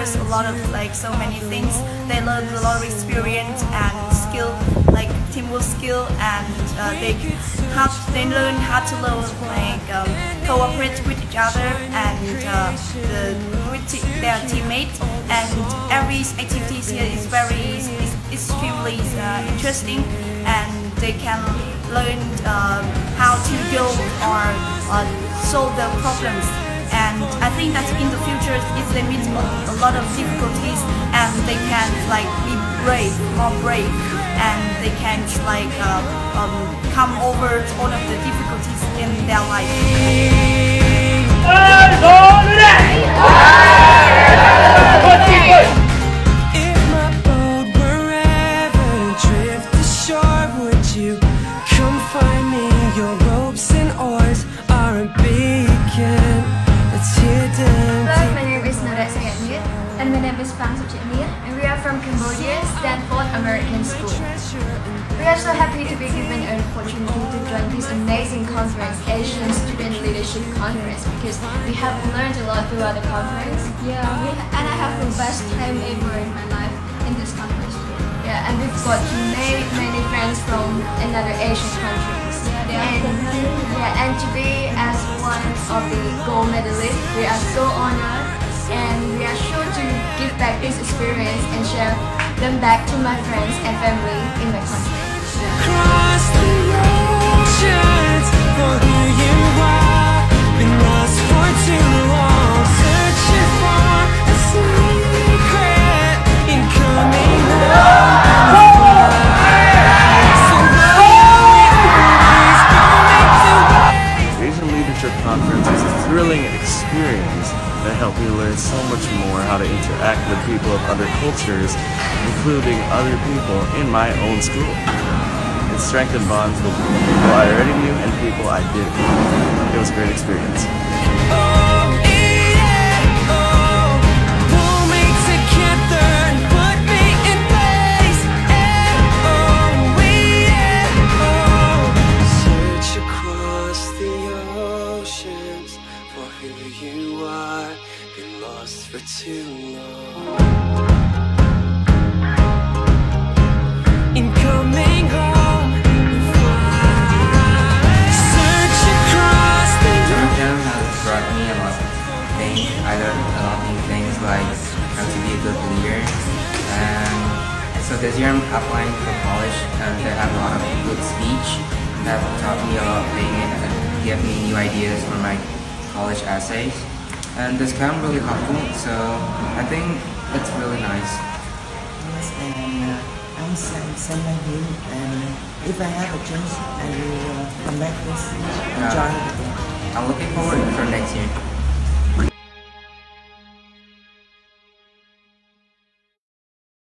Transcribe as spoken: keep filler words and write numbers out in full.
has a lot of like so many things. They learn a lot of experience and skill, like teamwork skill, and uh, they have they learn how to learn like um, cooperate with each other and uh, the, with their teammates. And every activity here is very is extremely uh, interesting, and they can learn uh, how to deal or uh, solve the problems. And I think that in the future, if they meet a lot of difficulties, and they can like be brave, more brave, and they can like uh, um, come over all of the difficulties in their life. If my boat were ever to drift ashore, would you come find me? Your ropes and oars are a beacon. Hello, my name is Nuret Sayatnir, and my name is Pang Suchitnir, and we are from Cambodia, Stanford American School. We are so happy to be given an opportunity to join this amazing conference, Asian Student Leadership Conference, because we have learned a lot throughout the conference. Yeah, we, and I have the best time ever in my life in this conference. Yeah, and we've got many, many friends from another Asian countries. Yeah, and, yeah, and to be as one of the gold medalists, we are so honored, and we are sure to give back this experience and share them back to my friends and family in my country. Cross the oceans for who you are. Been lost for too long, searching for a secret in coming home. Asian Leadership Conference is a thrilling experience that helped me learn so much more how to interact with people of other cultures, including other people in my own school. It strengthened bonds with people I already knew and people I didn't. It was a great experience. You are, been lost for too long. In coming home, search across the German has brought me a lot of things. I learned a lot of new things, like how to be a good leader. And so this year I'm applying for college, and they have a lot of good speech that taught me a lot of things and gave me new ideas for my college essays, and this camp really helpful, so I think it's really nice. Yes, and uh, I'm Sam Samagin, and if I have a chance, I will uh, come back this and Yeah. join it again. I'm looking forward for next year.